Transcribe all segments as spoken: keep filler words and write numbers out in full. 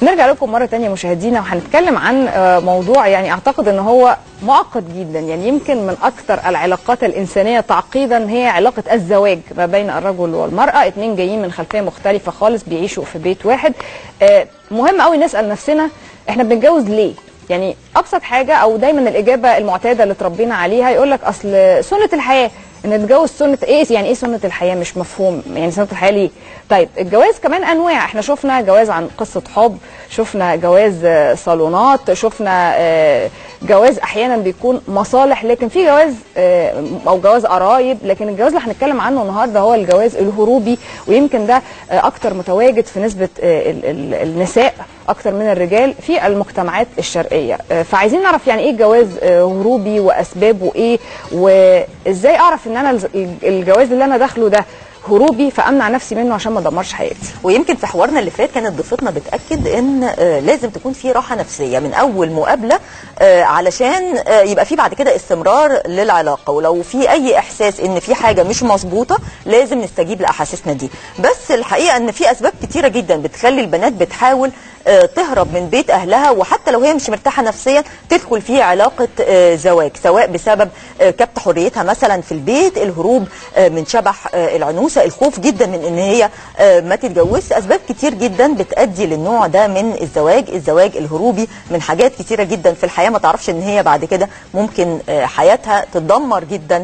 نرجع لكم مرة تانية مشاهدينا، وهنتكلم عن موضوع يعني أعتقد أنه هو معقد جدا. يعني يمكن من أكثر العلاقات الإنسانية تعقيدا هي علاقة الزواج ما بين الرجل والمرأة، اتنين جايين من خلفية مختلفة خالص بيعيشوا في بيت واحد. مهم قوي نسأل نفسنا احنا بنتجوز ليه؟ يعني أبسط حاجة أو دايما الإجابة المعتادة اللي اتربينا عليها يقول لك أصل سنة الحياة، ان نتجوز سنه ايه؟ يعني ايه سنه الحياه؟ مش مفهوم يعني سنه الحياه ليه؟ طيب الجواز كمان انواع، احنا شفنا جواز عن قصه حب، شفنا جواز صالونات، شفنا جواز احيانا بيكون مصالح، لكن في جواز او جواز قرايب. لكن الجواز اللي هنتكلم عنه النهارده هو الجواز الهروبي، ويمكن ده اكتر متواجد في نسبه النساء اكتر من الرجال في المجتمعات الشرقيه. فعايزين نعرف يعني ايه جواز هروبي واسبابه ايه، وازاي اعرف ان انا الجواز اللي انا داخله ده هروبي فامنع نفسي منه عشان ما ادمرش حياتي. ويمكن في حوارنا اللي فات كانت ضيفتنا بتاكد ان آه لازم تكون في راحه نفسيه من اول مقابله آه علشان آه يبقى في بعد كده استمرار للعلاقه، ولو في اي احساس ان في حاجه مش مظبوطه لازم نستجيب لاحاسيسنا دي. بس الحقيقه ان في اسباب كتيره جدا بتخلي البنات بتحاول آه تهرب من بيت اهلها، وحتى لو هي مش مرتاحه نفسيا تدخل في علاقه آه زواج، سواء بسبب آه كبت حريتها مثلا في البيت، الهروب آه من شبح آه العنوسه، الخوف جدا من ان هي ما تتجوزش. اسباب كتير جدا بتؤدي للنوع ده من الزواج، الزواج الهروبي، من حاجات كتيره جدا في الحياه ما تعرفش ان هي بعد كده ممكن حياتها تتدمر جدا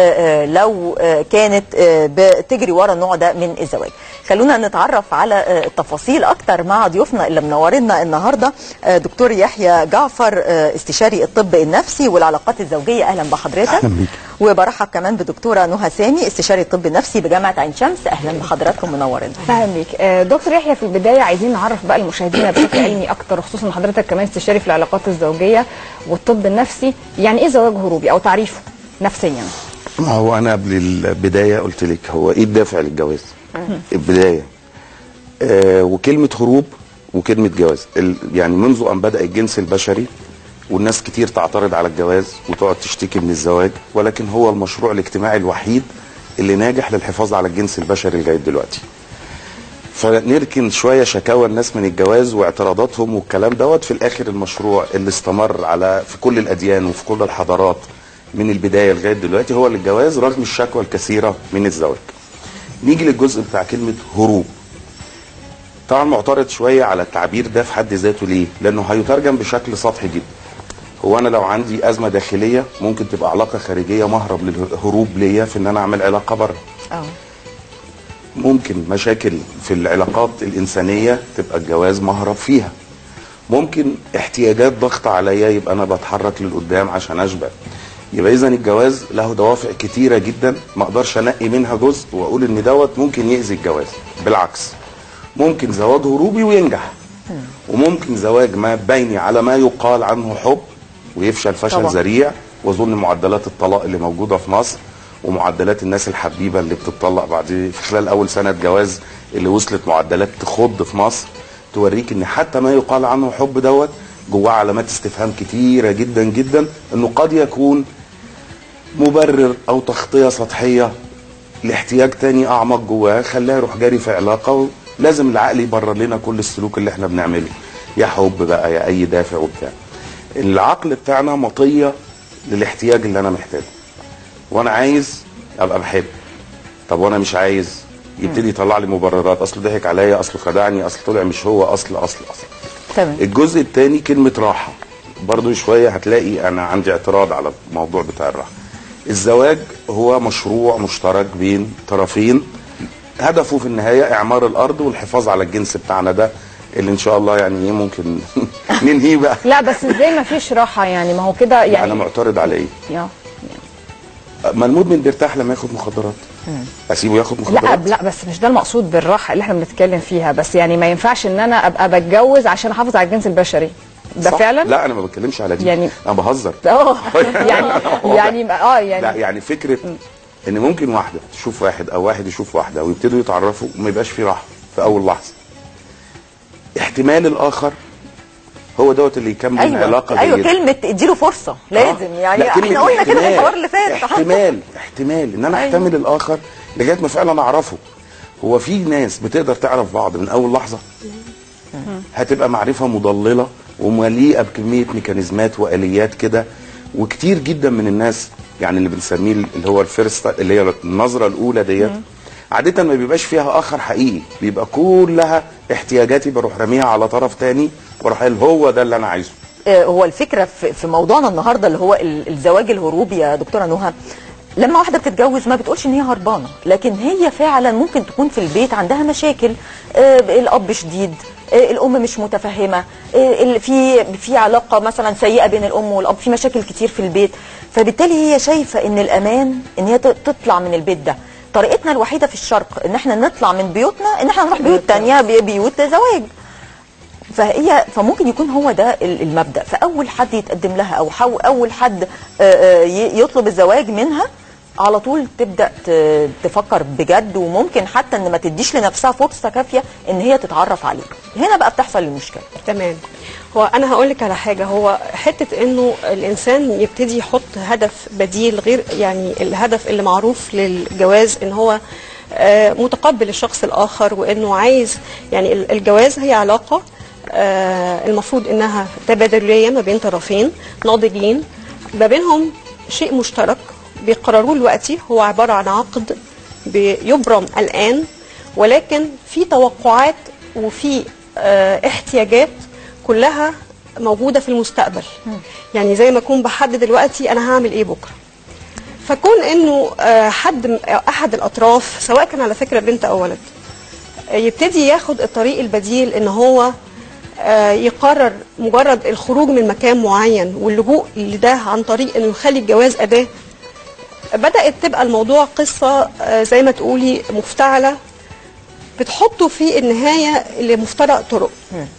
لو كانت بتجري ورا النوع ده من الزواج. خلونا نتعرف على التفاصيل اكتر مع ضيوفنا اللي منورنا النهارده، دكتور يحيى جعفر استشاري الطب النفسي والعلاقات الزوجيه. اهلا بحضرتك. اهلا بيك. وبرحب كمان بدكتوره نهى سامي استشاري الطب النفسي بجامعه عين شمس. اهلا بحضراتكم منورنا. اهلا بيك. دكتور يحيى، في البدايه عايزين نعرف بقى المشاهدين بشكل علمي اكتر، خصوصا حضرتك كمان استشاري في العلاقات الزوجيه والطب النفسي، يعني ايه زواج هروبي او تعريفه نفسيا؟ ما هو انا قبل البدايه قلت لك هو ايه الدافع للجواز؟ البدايه آه وكلمه هروب وكلمه جواز، يعني منذ ان بدا الجنس البشري والناس كتير تعترض على الجواز وتقعد تشتكي من الزواج، ولكن هو المشروع الاجتماعي الوحيد اللي ناجح للحفاظ على الجنس البشري لغايه دلوقتي. فنركن شويه شكاوى الناس من الجواز واعتراضاتهم والكلام دوت، في الاخر المشروع اللي استمر على في كل الاديان وفي كل الحضارات من البدايه لغايه دلوقتي هو الجواز، رغم الشكوى الكثيره من الزواج. نيجي للجزء بتاع كلمه هروب. طبعا معترض شويه على التعبير ده في حد ذاته. ليه؟ لانه هيترجم بشكل سطحي جدا. هو انا لو عندي ازمه داخليه ممكن تبقى علاقه خارجيه مهرب للهروب ليا في ان انا اعمل علاقه بره. اه ممكن مشاكل في العلاقات الانسانيه تبقى الجواز مهرب فيها. ممكن احتياجات ضغط عليا يبقى انا بتحرك للقدام عشان اشبع. يبقى اذا الجواز له دوافع كتيره جدا، ما اقدرش انقي منها جزء واقول ان دوت ممكن يأذي الجواز. بالعكس، ممكن زواج هروبي وينجح، وممكن زواج ما بيني على ما يقال عنه حب ويفشل فشل طبعا. ذريع. واظن معدلات الطلاق اللي موجوده في مصر ومعدلات الناس الحبيبه اللي بتطلق بعد في خلال اول سنه جواز اللي وصلت معدلات تخض في مصر توريك ان حتى ما يقال عنه حب دوت جواه علامات استفهام كتيره جدا جدا، انه قد يكون مبرر او تغطيه سطحيه لاحتياج تاني اعمق جواه خلاه يروح جاري في علاقه. ولازم العقل يبرر لنا كل السلوك اللي احنا بنعمله، يا حب بقى يا اي دافع وبتاع. العقل بتاعنا مطيه للاحتياج اللي انا محتاجه، وانا عايز ابقى بحب. طب وانا مش عايز، يبتدي يطلع لي مبررات، اصل ضحك عليا، اصل خدعني، اصل طلع مش هو، اصل اصل اصل تمام. الجزء الثاني كلمه راحه، برضو شويه هتلاقي انا عندي اعتراض على الموضوع بتاع الراحه. الزواج هو مشروع مشترك بين طرفين، هدفه في النهايه اعمار الارض والحفاظ على الجنس بتاعنا ده اللي ان شاء الله يعني ايه ممكن ننهيه بقى. لا بس ازاي ما فيش راحه؟ يعني ما هو كده يعني انا معترض على ايه؟ يا ما المدمن بيرتاح لما ياخد مخدرات. مم. اسيبه ياخد مخدرات؟ لا لا، بس مش ده المقصود بالراحه اللي احنا بنتكلم فيها. بس يعني ما ينفعش ان انا ابقى بتجوز عشان احافظ على الجنس البشري ده. صح. فعلا لا انا ما بتكلمش على دي، يعني انا بهزر. اه يعني يعني اه يعني لا يعني فكره ان ممكن واحده تشوف واحد او واحد يشوف واحده ويبتدوا يتعرفوا وما يبقاش في راحه في اول لحظه. احتمال الاخر هو دوت اللي يكمل أيوة. علاقه ايوه جيدة. كلمه اديله فرصه لازم. آه. يعني احنا قلنا كده في الحوار اللي فات. احتمال احتمال ان انا أيوة. احتمل الاخر لغايه ما فعلا اعرفه. هو في ناس بتقدر تعرف بعض من اول لحظه؟ هتبقى معرفه مضلله ومليئه بكميه ميكانيزمات واليات كده. وكتير جدا من الناس يعني اللي بنسميه اللي هو الفيرست اللي هي النظره الاولى ديت عاده ما بيبقاش فيها اخر حقيقي، بيبقى كلها احتياجاتي بروح راميها على طرف تاني واروح قايل هو ده اللي انا عايزه. هو الفكره في موضوعنا النهارده اللي هو الزواج الهروبي يا دكتوره نهى، لما واحده بتتجوز ما بتقولش ان هي هربانه، لكن هي فعلا ممكن تكون في البيت عندها مشاكل، آه الاب شديد، آه الام مش متفهمه، آه في في علاقه مثلا سيئه بين الام والاب، في مشاكل كتير في البيت، فبالتالي هي شايفه ان الامان ان هي تطلع من البيت ده. طريقتنا الوحيده في الشرق ان احنا نطلع من بيوتنا ان احنا نروح بيوت ثانيه، بيوت زواج. فهي فممكن يكون هو ده المبدأ، فأول حد يتقدم لها أو أول حد يطلب الزواج منها على طول تبدأ تفكر بجد، وممكن حتى ان ما تديش لنفسها فرصة كافية ان هي تتعرف عليه. هنا بقى بتحصل المشكلة. تمام. هو انا هقول لك على حاجة، هو حتة انه الانسان يبتدي يحط هدف بديل غير يعني الهدف اللي معروف للجواز ان هو متقبل الشخص الآخر، وانه عايز يعني الجواز هي علاقة آه المفروض انها تبادليه ما بين طرفين ناضجين، ما بينهم شيء مشترك بيقرروه دلوقتي، هو عباره عن عقد بيبرم الان، ولكن في توقعات وفي آه احتياجات كلها موجوده في المستقبل. يعني زي ما اكون بحدد دلوقتي انا هعمل ايه بكره، فكون انه آه حد احد الاطراف سواء كان على فكره بنت او ولد يبتدي ياخد الطريق البديل ان هو يقرر مجرد الخروج من مكان معين واللجوء لده عن طريق انه يخلي الجواز اداه، بدات تبقى الموضوع قصه زي ما تقولي مفتعله بتحطه في النهايه لمفترق طرق.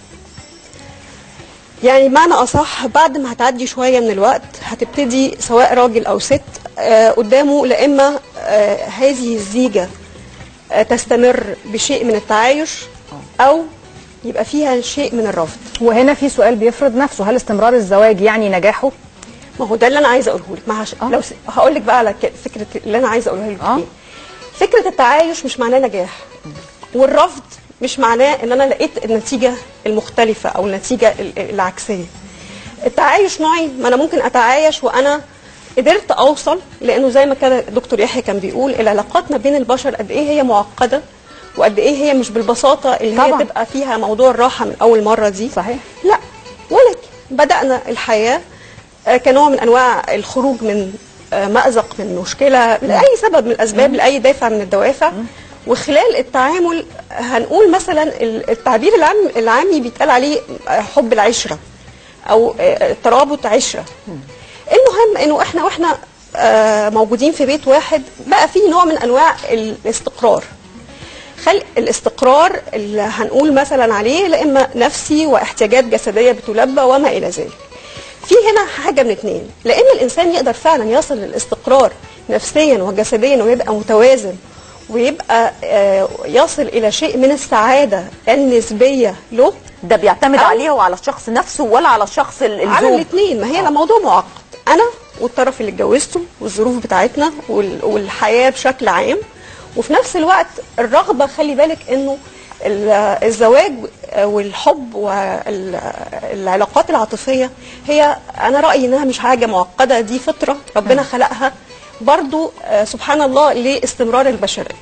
يعني بمعنى اصح بعد ما هتعدي شويه من الوقت هتبتدي سواء راجل او ست قدامه لا اما هذه الزيجه تستمر بشيء من التعايش او يبقى فيها شيء من الرفض. وهنا في سؤال بيفرض نفسه، هل استمرار الزواج يعني نجاحه؟ ما هو ده اللي انا عايزه اقوله لك. ما هش... آه. لو س... هقول لك بقى على فكره اللي انا عايزه اقولها لك. آه. فكره التعايش مش معناه نجاح، والرفض مش معناه ان انا لقيت النتيجه المختلفه او النتيجه العكسيه. التعايش نوعين، ما انا ممكن اتعايش وانا قدرت اوصل، لانه زي ما كان دكتور يحيى كان بيقول العلاقات ما بين البشر قد ايه هي معقده وقد ايه هي مش بالبساطه اللي طبعا. هي تبقى فيها موضوع الراحه من اول مره دي. صحيح. لا، ولكن بدانا الحياه كنوع من انواع الخروج من مأزق، من مشكله لاي سبب من الاسباب، لاي دافع من الدوافع. وخلال التعامل هنقول مثلا التعبير العام العامي بيتقال عليه حب العشره او ترابط عشره. المهم انه احنا واحنا موجودين في بيت واحد بقى في نوع من انواع الاستقرار. خلق الاستقرار اللي هنقول مثلا عليه لا اما نفسي واحتياجات جسديه بتلبى وما الى ذلك. في هنا حاجه من اتنين، لا اما الانسان يقدر فعلا يصل للاستقرار نفسيا وجسديا ويبقى متوازن ويبقى آه يصل الى شيء من السعاده النسبيه له. ده بيعتمد عليه وعلى الشخص نفسه ولا على الشخص الزوج؟ على الاثنين. ما هي آه. موضوع معقد، انا والطرف اللي اتجوزته والظروف بتاعتنا والحياه بشكل عام، وفي نفس الوقت الرغبه. خلي بالك انه الزواج والحب والعلاقات العاطفيه هي انا رايي انها مش حاجه معقده، دي فطره ربنا خلقها برضو سبحان الله لاستمرار البشريه.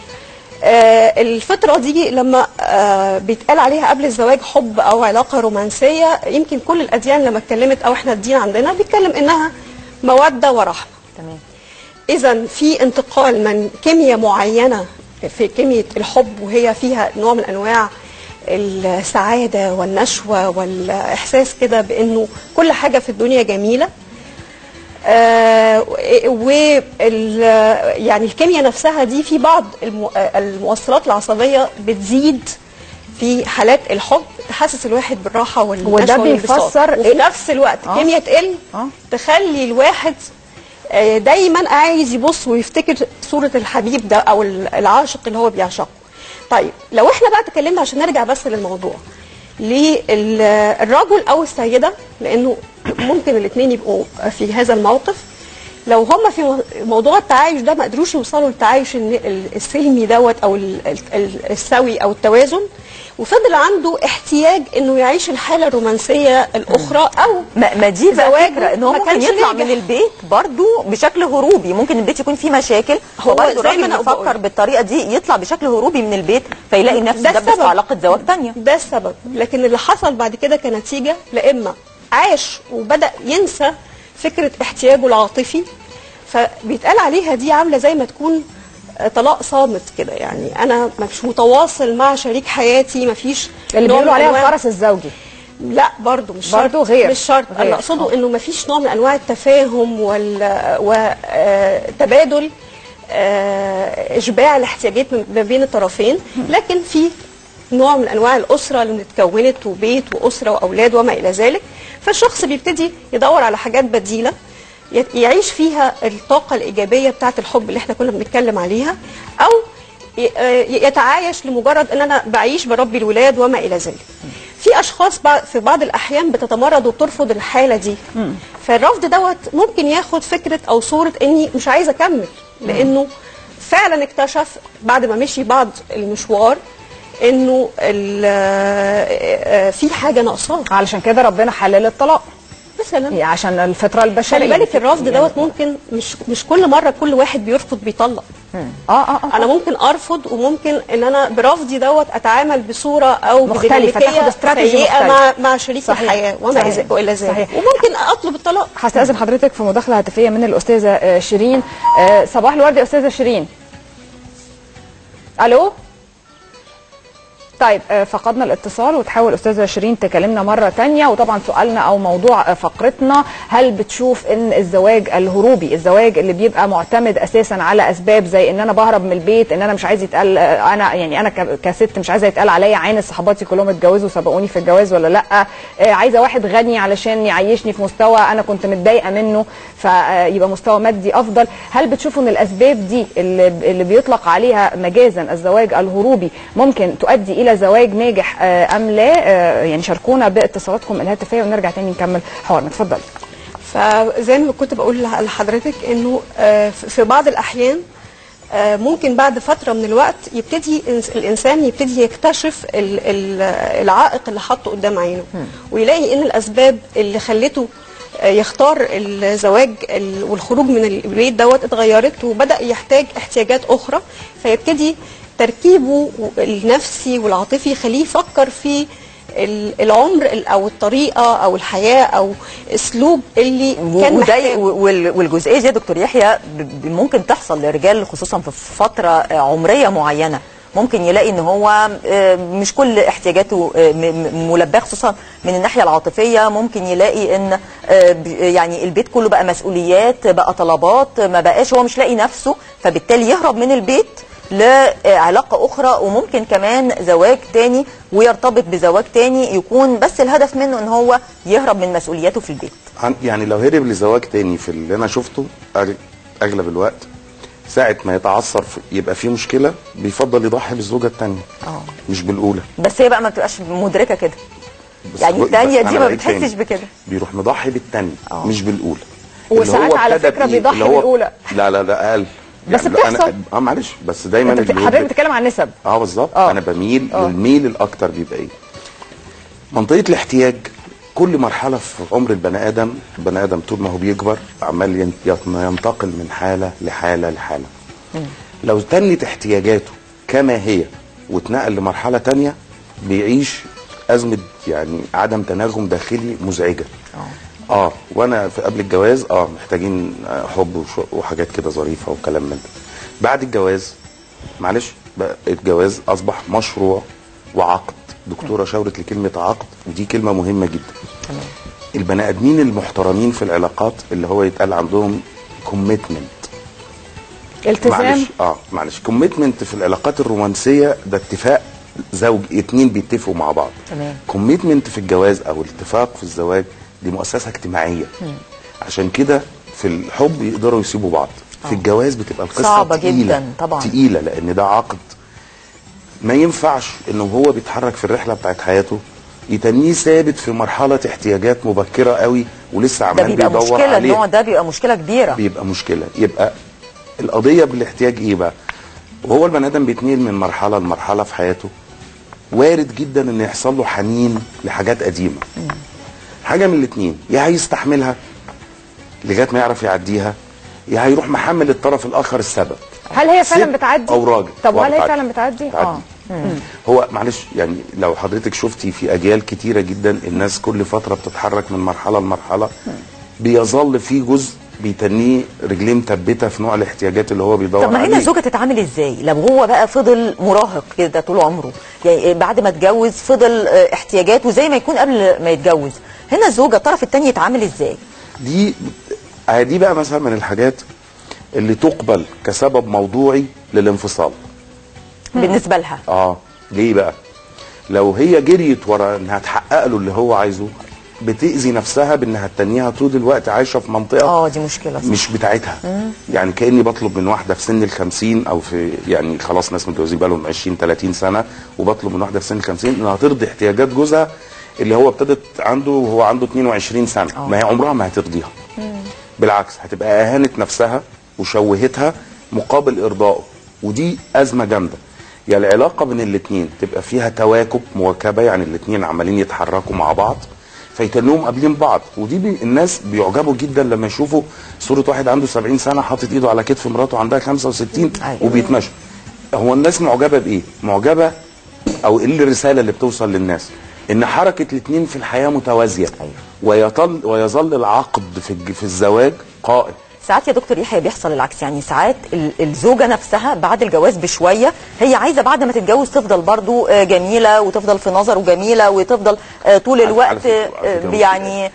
الفطره دي لما بيتقال عليها قبل الزواج حب او علاقه رومانسيه، يمكن كل الاديان لما اتكلمت او احنا الدين عندنا بيتكلم انها موده ورحمه. تمام. إذا في انتقال من كيمياء معينة في كيمياء الحب وهي فيها نوع من أنواع السعادة والنشوة والإحساس كده بأنه كل حاجة في الدنيا جميلة. آه و يعني الكيمياء نفسها دي في بعض المؤثرات العصبية بتزيد في حالات الحب تحسس الواحد بالراحة والنشوة وده بيفسر وفي نفس الوقت آه. كيمياء تقل آه. تخلي الواحد دايما عايز يبص ويفتكر صورة الحبيب ده او العاشق اللي هو بيعشقه. طيب لو احنا بقى تكلمنا عشان نرجع بس للموضوع للرجل او السيدة، لانه ممكن الاثنين يبقوا في هذا الموقف، لو هم في موضوع التعايش ده ما قدروش يوصلوا للتعايش السلمي دوت او السوي او التوازن، وفضل عنده احتياج انه يعيش الحاله الرومانسيه الاخرى او ما, ما دي بقى فكره ان هو ممكن يطلع من البيت برضو بشكل هروبي، ممكن البيت يكون فيه مشاكل، هو برضو زي ما انا بفكر بالطريقه دي يطلع بشكل هروبي من البيت فيلاقي نفسه ده في علاقه زواج ثانيه. ده السبب. لكن اللي حصل بعد كده كنتيجه، لا اما عاش وبدا ينسى فكره احتياجه العاطفي، فبيتقال عليها دي عامله زي ما تكون طلاق صامت كده، يعني انا مش متواصل مع شريك حياتي، ما فيش اللي بيقولوا عليها الفرس الزوجي. لا برضو مش شرط، برضو غير مش شرط غير. انا اقصده انه ما فيش نوع من انواع التفاهم وتبادل اشباع الاحتياجات ما بين الطرفين، لكن في نوع من انواع الاسره اللي اتكونت وبيت واسره واولاد وما الى ذلك، فالشخص بيبتدي يدور على حاجات بديله يعيش فيها الطاقة الإيجابية بتاعة الحب اللي احنا كنا بنتكلم عليها، أو يتعايش لمجرد أن أنا بعيش بربي الولاد وما إلى ذلك. في أشخاص في بعض الأحيان بتتمرد وبترفض الحالة دي، فالرفض دوت ممكن ياخد فكرة أو صورة إني مش عايزة أكمل، لأنه فعلا اكتشف بعد ما مشي بعض المشوار إنه في حاجة ناقصاه. علشان كده ربنا حلل الطلاق مثلا، عشان الفطره البشريه. خلي بالك الرفض دوت ممكن مش مش كل مره كل واحد بيرفض بيطلق. اه اه اه انا ممكن ارفض، وممكن ان انا برفضي دوت اتعامل بصوره او مختلفه، تاخد استراتيجي مختلفه مع مع شريك صحيح. الحياه وما الى ذلك، وممكن اطلب الطلاق. هستاذن حضرتك في مداخله هاتفيه من الاستاذه شيرين. صباح الورد يا استاذه شيرين. الو. طيب فقدنا الاتصال، وتحاول استاذه شيرين تكلمنا مره ثانيه. وطبعا سؤالنا او موضوع فقرتنا، هل بتشوف ان الزواج الهروبي، الزواج اللي بيبقى معتمد اساسا على اسباب زي ان انا بهرب من البيت، ان انا مش عايز يتقال انا يعني انا كست مش عايزه يتقال عليا عين صحباتي كلهم اتجوزوا سبقوني في الجواز ولا لا، عايزه واحد غني علشان يعيشني في مستوى انا كنت متضايقه منه فيبقى مستوى مادي افضل، هل بتشوفوا ان الاسباب دي اللي, اللي بيطلق عليها مجازا الزواج الهروبي ممكن تؤدي الى زواج ناجح ام لا؟ يعني شاركونا باتصالاتكم الهاتفيه ونرجع تاني نكمل حوارنا. اتفضلي. فزي ما كنت بقول لحضرتك انه في بعض الاحيان ممكن بعد فتره من الوقت يبتدي الانسان يبتدي يكتشف العائق اللي حاطه قدام عينه، ويلاقي ان الاسباب اللي خلته يختار الزواج والخروج من البيت دوت اتغيرت، وبدا يحتاج احتياجات اخرى، فيبتدي تركيبه النفسي والعاطفي يخليه يفكر في العمر او الطريقه او الحياه او اسلوب اللي كان محتاج. والجزئيه دي يا دكتور يحيى ممكن تحصل للرجال خصوصا في فتره عمريه معينه، ممكن يلاقي ان هو مش كل احتياجاته ملباه خصوصا من الناحيه العاطفيه، ممكن يلاقي ان يعني البيت كله بقى مسؤوليات، بقى طلبات، ما بقاش هو مش لاقي نفسه، فبالتالي يهرب من البيت لعلاقة أخرى، وممكن كمان زواج تاني ويرتبط بزواج تاني يكون بس الهدف منه ان هو يهرب من مسؤولياته في البيت. يعني لو هرب لزواج تاني في اللي انا شفته اغلب الوقت ساعة ما يتعثر يبقى في مشكلة بيفضل يضحي بالزوجة التانية اه مش بالأولى. بس هي بقى ما بتبقاش مدركة كده، يعني التانية دي ما بتحسش بكده، بيروح مضحي بالتانية أوه. مش بالأولى. وساعات على فكرة بيضحي بالأولى. لا لا لا أقل بس يعني بتحصل. اه معلش، بس دايما حضرتك بتتكلم عن نسب. اه بالظبط. انا بميل أوه. للميل الاكتر بيبقى ايه؟ منطقه الاحتياج. كل مرحله في عمر البني ادم، البني ادم طول ما هو بيكبر عمال ينتقل من حاله لحاله لحاله. م. لو تنت احتياجاته كما هي واتنقل لمرحله ثانيه بيعيش ازمه يعني عدم تناغم داخلي مزعجه. اه اه وانا في قبل الجواز اه محتاجين حب وحاجات كده ظريفه وكلام من ده. بعد الجواز معلش بقى الجواز اصبح مشروع وعقد. دكتوره شاورت لكلمه عقد، ودي كلمه مهمه جدا. تمام. البني ادمين المحترمين في العلاقات اللي هو يتقال عندهم كوميتمنت، التزام. معلش اه معلش كوميتمنت في العلاقات الرومانسيه ده اتفاق زوج، اتنين بيتفقوا مع بعض. تمام. كوميتمنت في الجواز او الاتفاق في الزواج دي مؤسسه اجتماعيه. مم. عشان كده في الحب يقدروا يسيبوا بعض. في الجواز بتبقى القصه صعبه تقيلة جدا طبعا، تقيله، لان ده عقد ما ينفعش انه هو بيتحرك في الرحله بتاعت حياته يتنيه ثابت في مرحله احتياجات مبكره قوي ولسه عمال بيبقى بيدور مشكله، عليه. النوع ده بيبقى مشكله كبيره، بيبقى مشكله. يبقى القضيه بالاحتياج ايه بقى؟ وهو البني ادم بيتنقل من مرحله لمرحله في حياته، وارد جدا ان يحصل له حنين لحاجات قديمه. حاجه من الاثنين، يا هيستحملها لغايه ما يعرف يعديها، يا هيروح محمل الطرف الاخر السبب. هل هي فعلا بتعدي او راجل. طب وهل هي بتعدي. فعلا بتعدي؟ بتعدي. اه هو معلش يعني لو حضرتك شفتي في اجيال كتيره جدا الناس كل فتره بتتحرك من مرحله لمرحله، بيظل في جزء بيتنيه رجليه مثبته في نوع الاحتياجات اللي هو بيدور عليه. طب ما هنا الزوجه تتعامل ازاي لو هو بقى فضل مراهق كده طول عمره، يعني بعد ما اتجوز فضل احتياجاته زي ما يكون قبل ما يتجوز، هنا الزوجه الطرف الثاني يتعامل ازاي؟ دي دي بقى مثلا من الحاجات اللي تقبل كسبب موضوعي للانفصال بالنسبه لها. اه ليه بقى؟ لو هي جريت ورا انها تحقق له اللي هو عايزه، بتأذي نفسها بانها تنيها طول الوقت عايشه في منطقه اه دي مشكله صح. مش بتاعتها. مم. يعني كاني بطلب من واحده في سن الخمسين او في يعني خلاص ناس متجوزين بقى لهم عشرين تلاتين سنه، وبطلب من واحده في سن الخمسين انها ترضي احتياجات جوزها اللي هو ابتدت عنده وهو عنده اتنين وعشرين سنه. أوه. ما هي عمرها ما هترضيها. مم. بالعكس هتبقى اهانت نفسها وشوهتها مقابل ارضائه، ودي ازمه جامده. يعني العلاقه بين الاثنين تبقى فيها تواكب مواكبه، يعني الاثنين عمالين يتحركوا مع بعض فيتنهم قابلين بعض، ودي بي الناس بيعجبوا جدا لما يشوفوا صوره واحد عنده سبعين سنه حاطط ايده على كتف مراته عندها خمسة وستين أيوة. وبيتمشوا. هو الناس معجبه بايه؟ معجبه او ايه الرساله اللي بتوصل للناس؟ ان حركه الاثنين في الحياه متوازيه. أيوة. ويطل ويظل العقد في في الزواج قائم. ساعات يا دكتور يحيى بيحصل العكس، يعني ساعات الزوجه نفسها بعد الجواز بشويه هي عايزه بعد ما تتجوز تفضل برضو جميله وتفضل في نظره جميله وتفضل طول الوقت يعني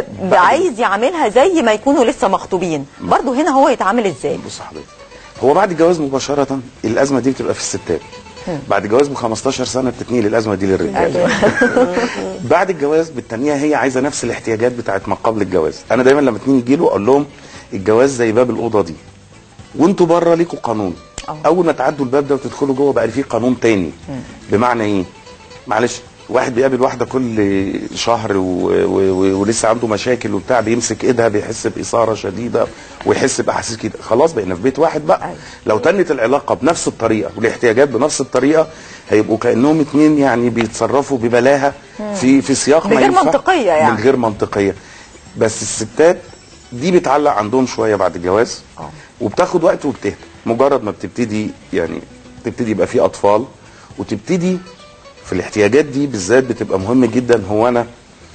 عايز يعملها زي ما يكونوا لسه مخطوبين. برضو هنا هو يتعامل ازاي؟ بص حضرتك، هو بعد الجواز مباشره الازمه دي بتبقى في الستات. بعد الجواز ب خمستاشر سنه بتتنقل الازمه دي للرجاله. بعد الجواز بالتانيه هي عايزه نفس الاحتياجات بتاعت ما قبل الجواز. انا دايما لما اتنين يجي له اقول لهم الجواز زي باب الاوضه دي، وانتوا بره ليكوا قانون. أوه. اول ما تعدوا الباب ده وتدخلوا جوه بقى فيه قانون تاني. مم. بمعنى ايه؟ معلش واحد بيقابل واحده كل شهر و... و... ولسه عنده مشاكل وبتاع، بيمسك ايدها بيحس باثاره شديده ويحس باحاسيس كده، خلاص بقينا في بيت واحد بقى. أيوة. لو تنت العلاقه بنفس الطريقه والاحتياجات بنفس الطريقه هيبقوا كانهم اتنين يعني بيتصرفوا ببلاهه في في سياق ما ينفع، غير منطقيه يعني من غير منطقيه. بس الستات دي بتعلق عندهم شويه بعد الجواز. أوه. وبتاخد وقت وبتهدى. مجرد ما بتبتدي يعني تبتدي يبقى في اطفال وتبتدي في الاحتياجات دي بالذات بتبقى مهم جدا، هو انا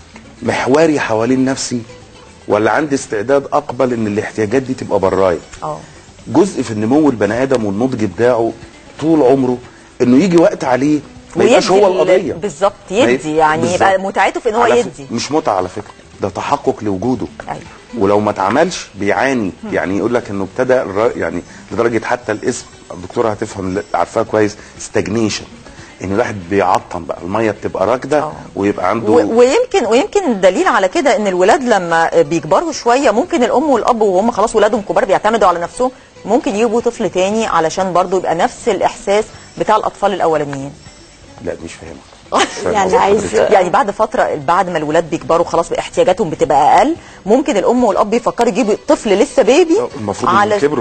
محوري حوالين نفسي ولا عندي استعداد اقبل ان الاحتياجات دي تبقى برايا. اه جزء في النمو البني ادم والنضج بتاعه طول عمره انه يجي وقت عليه ما يبقاش هو القضيه بالظبط، يدي يعني بالزبط. يبقى متعته في ان هو يدي، مش متعه على فكره، ده تحقق لوجوده. أيوة. ولو ما اتعملش بيعاني. يعني يقول لك انه ابتدى يعني لدرجه حتى الاسم الدكتوره هتفهم عارفاه كويس، ستاجنيشن، ان الواحد بيعطم بقى، الميه بتبقى راكده ويبقى عنده ويمكن ويمكن الدليل على كده ان الولاد لما بيكبروا شويه ممكن الام والاب وهم خلاص ولادهم كبار بيعتمدوا على نفسهم ممكن يجيبوا طفل تاني علشان برضو يبقى نفس الاحساس بتاع الاطفال الاولانيين. لا مش فاهمه يعني عايز يعني بعد فتره بعد ما الولاد بيكبروا خلاص احتياجاتهم بتبقى اقل، ممكن الام والاب يفكروا يجيبوا طفل لسه بيبي المفروض على كبروا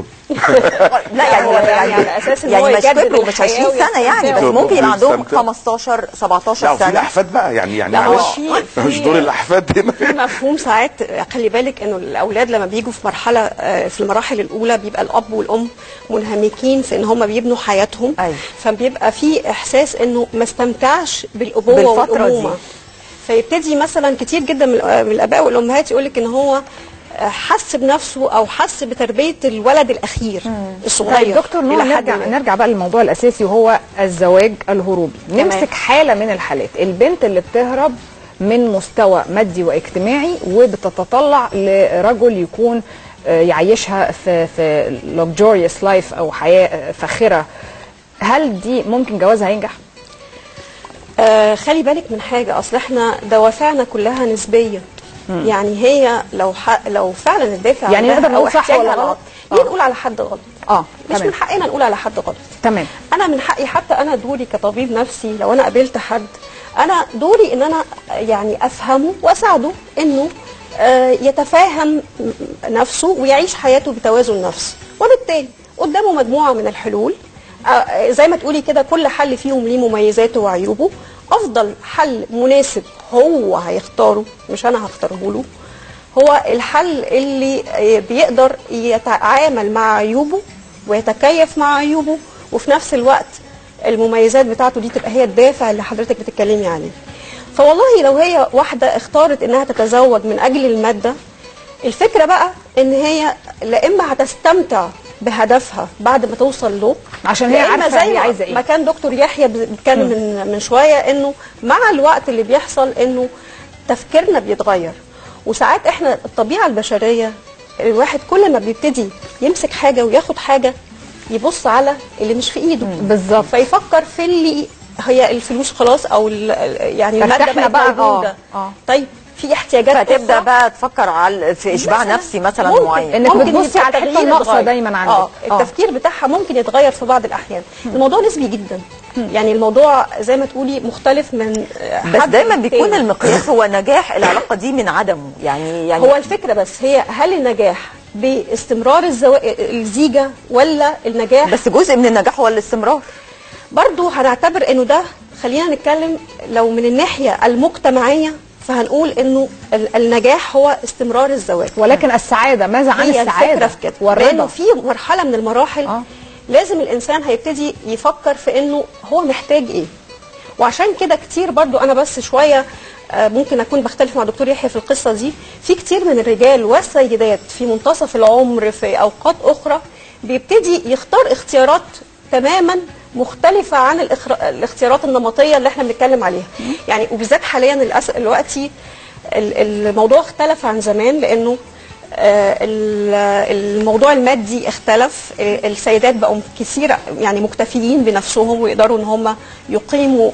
لا يعني يعني على اساس ان هو يعني مش كبروا مش عشرين سنه يعني، بس ممكن يبقى عندهم خمستاشر سبعتاشر سنه. لا في الاحفاد بقى يعني يعني معلش مش دور الاحفاد هنا. في مفهوم ساعات خلي بالك انه الاولاد لما بيجوا في مرحله في المراحل الاولى بيبقى الاب والام منهمكين في ان هم بيبنوا حياتهم. أيوة. فبيبقى في احساس انه ما استمتعش بالابوه والامومه، فيبتدي مثلا كتير جدا من الاباء والامهات يقول لك ان هو حس بنفسه او حس بتربيه الولد الاخير الصغير. دكتور نور، نرجع نرجع بقى للموضوع الاساسي وهو الزواج الهروبي. نمسك حاله من الحالات، البنت اللي بتهرب من مستوى مادي واجتماعي وبتتطلع لرجل يكون يعيشها في في luxurious life او حياه فاخره، هل دي ممكن جوازها هينجح؟ آه خلي بالك من حاجه، اصل احنا دوافعنا كلها نسبيه. مم. يعني هي لو ح... لو فعلا الدافع يعني نقدر نقول صح ولا غلط؟ ليه نقول على حد غلط؟ اه مش من حقنا نقول على حد غلط. تمام. انا من حقي حتى انا دوري كطبيب نفسي لو انا قابلت حد انا دوري ان انا يعني افهمه واساعده انه آه، يتفاهم نفسه ويعيش حياته بتوازن نفسي، وبالتالي قدامه مجموعه من الحلول. آه، زي ما تقولي كده كل حل فيهم ليه مميزاته وعيوبه. افضل حل مناسب هو هيختاره مش انا هختاره له، هو الحل اللي بيقدر يتعامل مع عيوبه ويتكيف مع عيوبه، وفي نفس الوقت المميزات بتاعته دي تبقى هي الدافع اللي حضرتك بتتكلمي عليه. فوالله لو هي واحدة اختارت انها تتزوج من اجل المادة، الفكرة بقى ان هي لا اما هتستمتع بهدفها بعد ما توصل له، عشان هي عارفه هي عايزه ايه. ما كان دكتور يحيى بيتكلم من من شويه انه مع الوقت اللي بيحصل انه تفكيرنا بيتغير، وساعات احنا الطبيعه البشريه الواحد كل ما بيبتدي يمسك حاجه وياخد حاجه يبص على اللي مش في ايده بالظبط، فيفكر في اللي هي الفلوس خلاص او يعني الماده بقت بقى موجوده. آه. آه. طيب في احتياجات فتبدا بقى تفكر على في اشباع نفسي مثلا ممكن معين، انك ممكن بتبصي على الحته الناقصه دايما عندك. اه التفكير بتاعها ممكن يتغير في بعض الاحيان. الموضوع نسبي جدا، يعني الموضوع زي ما تقولي مختلف من بس حد دايما بيكون تاني. المقياس هو نجاح العلاقه دي من عدمه، يعني يعني هو الفكره بس هي هل النجاح باستمرار الزو... الزيجه ولا النجاح؟ بس جزء من النجاح هو الاستمرار. برضو هنعتبر انه ده، خلينا نتكلم لو من الناحيه المجتمعيه فهنقول انه النجاح هو استمرار الزواج، ولكن السعاده ماذا عن هي السعاده؟ الفكره في كده، لانه في مرحله من المراحل آه. لازم الانسان هيبتدي يفكر في انه هو محتاج ايه. وعشان كده كتير برضو انا بس شويه ممكن اكون بختلف مع دكتور يحيى في القصه دي، في كتير من الرجال والسيدات في منتصف العمر في اوقات اخرى بيبتدي يختار اختيارات تماما مختلفه عن الاختيارات النمطيه اللي احنا بنتكلم عليها. يعني وبالذات حاليا دلوقتي الموضوع اختلف عن زمان، لانه الموضوع المادي اختلف. السيدات بقوا كثير يعني مكتفيين بنفسهم ويقدروا ان هم يقيموا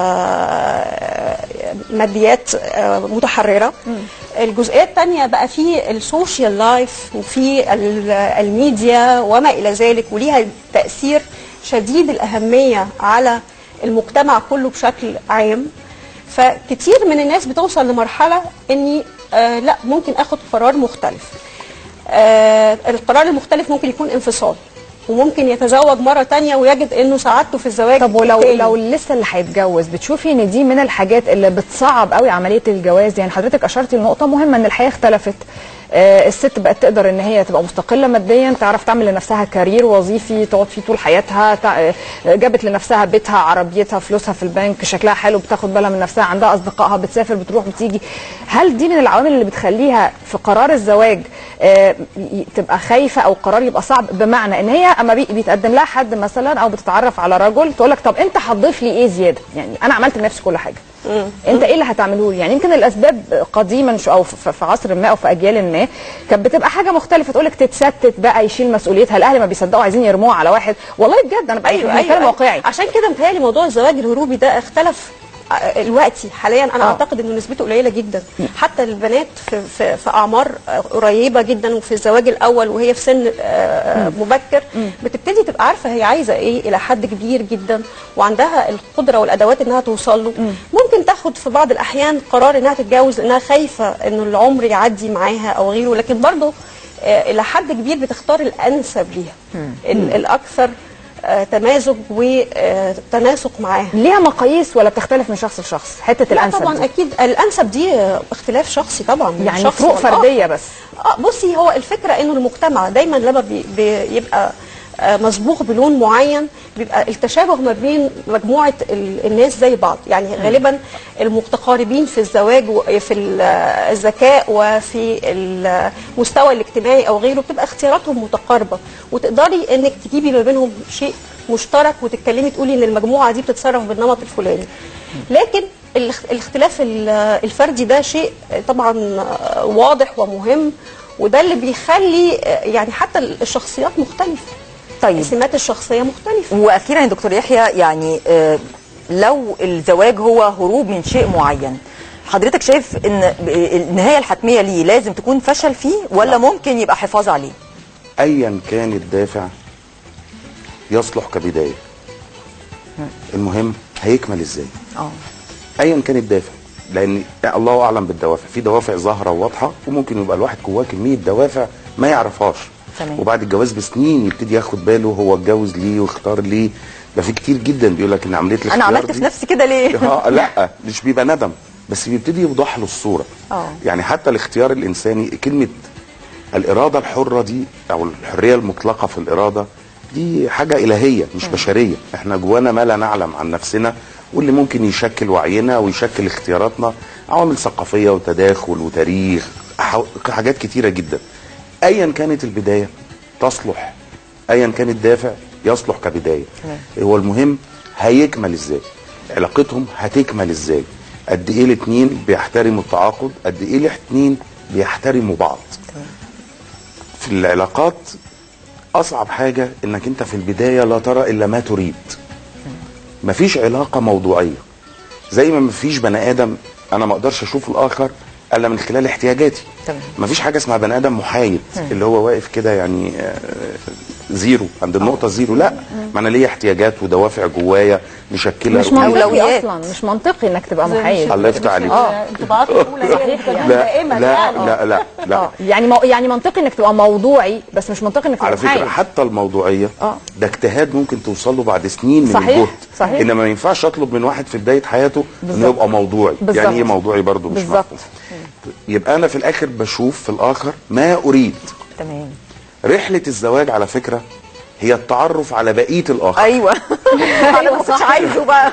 ماديات متحرره. الجزئيه الثانيه بقى في السوشيال لايف وفي الميديا وما الى ذلك، وليها تاثير شديد الاهميه على المجتمع كله بشكل عام. فكتير من الناس بتوصل لمرحله اني آه لا ممكن اخد قرار مختلف. آه القرار المختلف ممكن يكون انفصال، وممكن يتزوج مره تانية ويجد انه سعادته في الزواج. طب ولو التاني. لو لسه اللي هيتجوز، بتشوفي ان دي من الحاجات اللي بتصعب قوي عمليه الجواز؟ يعني حضرتك اشرتي لنقطه مهمه ان الحياه اختلفت. آه الست بقت تقدر ان هي تبقى مستقله ماديا، تعرف تعمل لنفسها كارير وظيفي تقعد فيه طول حياتها، جابت لنفسها بيتها، عربيتها، فلوسها في البنك، شكلها حلو، بتاخد بالها من نفسها، عندها اصدقائها، بتسافر، بتروح، بتيجي. هل دي من العوامل اللي بتخليها في قرار الزواج آه تبقى خايفه او قرار يبقى صعب؟ بمعنى ان هي اما بيتقدم لها حد مثلا او بتتعرف على رجل تقول لك طب انت هتضيف لي ايه زياده؟ يعني انا عملت لنفسي كل حاجه، انت ايه اللي هتعمله لي؟ يعني يمكن الاسباب قديما او في عصر ما او في اجيال ما كانت بتبقى حاجه مختلفه، تقول لك تتستت بقى يشيل مسؤوليتها. الاهل ما بيصدقوا عايزين يرموها على واحد. والله بجد انا بقى أيوة أيوة أيوة واقعي. عشان كده متهيألي موضوع الزواج الهروبي ده اختلف دلوقتي حاليا. انا آه. اعتقد انه نسبته قليله جدا. حتى البنات في, في, في اعمار قريبه جدا وفي الزواج الاول وهي في سن آه مبكر بتبتدي تبقى عارفه هي عايزه ايه الى حد كبير جدا، وعندها القدره والادوات انها توصل له. ممكن تاخد في بعض الاحيان قرار انها تتجوز لانها خايفه انه العمر يعدي معاها او غيره، لكن برضه آه الى حد كبير بتختار الانسب ليها، الاكثر آه تمازج وتناسق معاها. ليها مقاييس ولا بتختلف من شخص لشخص حته الانسب؟ طبعا دي. اكيد الانسب دي اختلاف شخصي طبعا، يعني شخص فروق فرديه بس. اه بصي، هو الفكره انه المجتمع دايما لما بي بيبقى آه مصبوغ بلون معين بيبقى التشابه ما بين مجموعه الناس زي بعض. يعني غالبا المتقاربين في الزواج وفي الذكاء وفي المستوى الاجتماعي او غيره بتبقى اختياراتهم متقاربه، وتقدري انك تجيبي ما بينهم شيء مشترك وتتكلمي تقولي ان المجموعه دي بتتصرف بالنمط الفلاني. لكن الاختلاف الفردي ده شيء طبعا واضح ومهم، وده اللي بيخلي يعني حتى الشخصيات مختلفه. طيب سمات الشخصيه مختلفه. واخيرا يا دكتور يحيى، يعني آه لو الزواج هو هروب من شيء معين، حضرتك شايف ان النهايه الحتميه ليه لازم تكون فشل فيه ولا ممكن يبقى حفاظ عليه؟ ايا كان الدافع يصلح كبدايه، المهم هيكمل ازاي. اه ايا كان الدافع، لان الله اعلم بالدوافع، في دوافع ظاهره وواضحه، وممكن يبقى الواحد جواه كميه دوافع ما يعرفهاش. تمام. وبعد الجواز بسنين يبتدي ياخد باله هو اتجوز ليه واختار ليه. ده في كتير جدا بيقول لك ان عمليه الاختيار انا عملت دي في نفسي كده ليه؟ اه لا مش بيبقى ندم، بس بيبتدي يوضح له الصوره. اه يعني حتى الاختيار الانساني، كلمه الاراده الحره دي او الحريه المطلقه في الاراده دي حاجه الهيه مش م. بشريه. احنا جوانا ما لا نعلم عن نفسنا، واللي ممكن يشكل وعينا ويشكل اختياراتنا عوامل ثقافيه وتداخل وتاريخ، حاجات كتيره جدا. ايا كانت البدايه تصلح، ايا كان الدافع يصلح كبدايه. م. هو المهم هيكمل ازاي، علاقتهم هتكمل ازاي، قد ايه الاثنين بيحترموا التعاقد، قد ايه الاثنين بيحترموا بعض. في العلاقات اصعب حاجه انك انت في البدايه لا ترى الا ما تريد. مفيش علاقه موضوعيه، زي ما مفيش بني ادم انا ما اقدرش اشوف الاخر الا من خلال احتياجاتي. تمام. مفيش حاجه اسمها بني ادم محايد اللي هو واقف كده يعني زيرو عند النقطه زيرو، لا، ما انا ليا احتياجات ودوافع جوايا مشكله مش منطقي اصلا، مش منطقي انك تبقى محايد. الله يفتح عليك. اه الطباعات الاولى هي دائما لا يعني. لا لا لا اه يعني مو يعني منطقي انك تبقى موضوعي، بس مش منطقي انك تبقى على محايد. فكره حتى الموضوعيه اه ده اجتهاد ممكن توصل له بعد سنين من صحيح. الجهد. صحيح. انما ما ينفعش اطلب من واحد في بدايه حياته انه يبقى موضوعي. بالزبط. يعني ايه موضوعي برضه مش بالظبط. مفهوم. يبقى انا في الاخر بشوف في الاخر ما اريد. تمام. رحله الزواج على فكره هي التعرف على بقيه الاخر. ايوه انا ما كنتش عايزه بقى.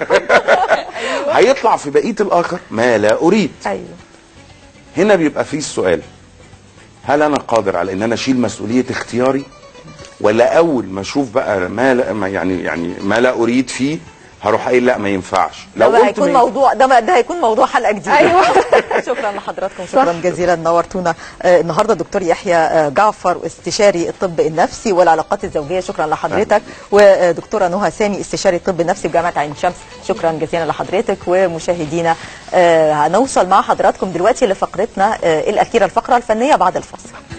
هيطلع في بقيه الاخر ما لا اريد. ايوه. هنا بيبقى فيه السؤال، هل انا قادر على ان انا اشيل مسؤوليه اختياري، ولا اول ما اشوف بقى ما لا ما يعني يعني ما لا اريد فيه هروح قايل لا ما ينفعش. لو ده هيكون موضوع ده ده هيكون موضوع حلقه جديده. ايوه. شكرا لحضراتكم، شكرا جزيلا، نورتونا آه النهارده دكتور يحيى آه جعفر، استشاري الطب النفسي والعلاقات الزوجيه، شكرا لحضرتك، ودكتوره نهى سامي، استشاري الطب النفسي بجامعه عين شمس، شكرا جزيلا لحضرتك. ومشاهدينا آه هنوصل مع حضراتكم دلوقتي لفقرتنا آه الاخيره، الفقره الفنيه بعد الفاصل.